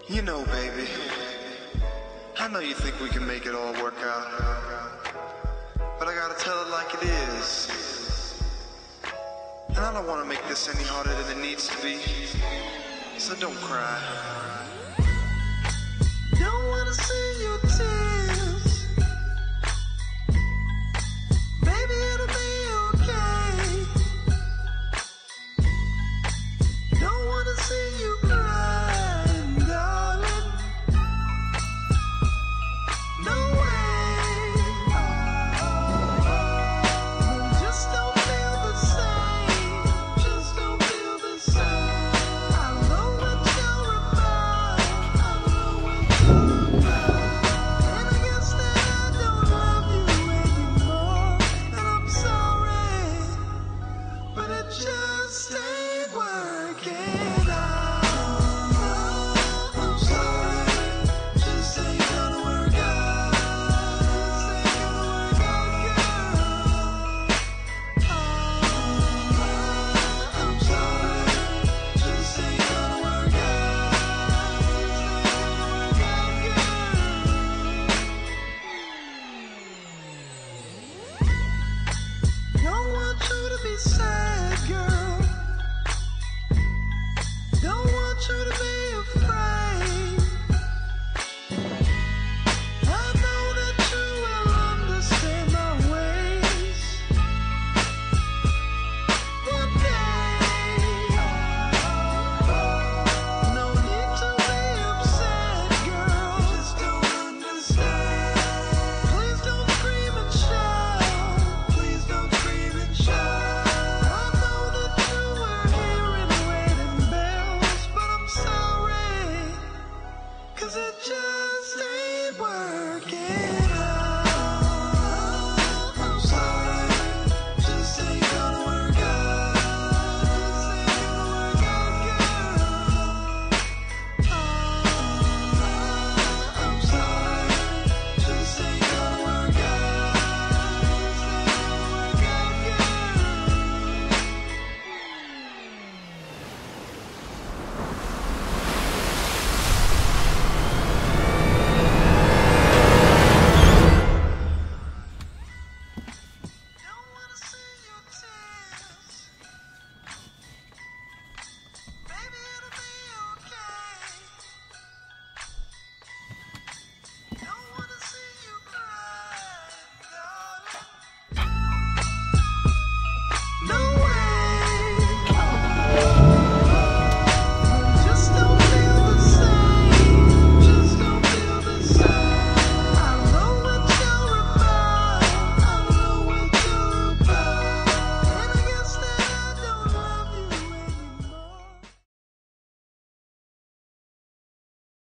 You know, baby, I know you think we can make it all work out, but I gotta tell it like it is. And I don't want to make this any harder than it needs to be, so don't cry. Don't wanna see your tears. Baby, it'll be okay. Don't wanna see you crying, darling. No way. Just don't feel the same. Just don't feel the same. I know that you're mine. I know what you're mine. And I guess that I don't love you anymore. And I'm sorry, but it just ain't working out. I'm sorry, just ain't gonna work out. Just ain't gonna work out, girl. I'm sorry, just ain't gonna work out. Just ain't gonna work out, girl. Don't want you to be sad.